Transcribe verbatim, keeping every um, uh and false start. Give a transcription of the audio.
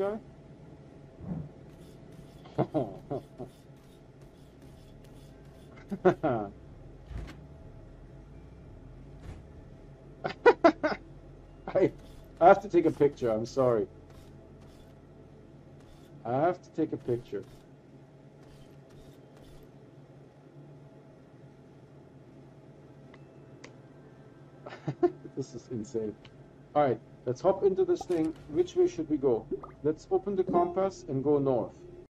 guy? I, I have to take a picture. I'm sorry. I have to take a picture. This is insane. All right, let's hop into this thing. Which way should we go? Let's open the compass and go north.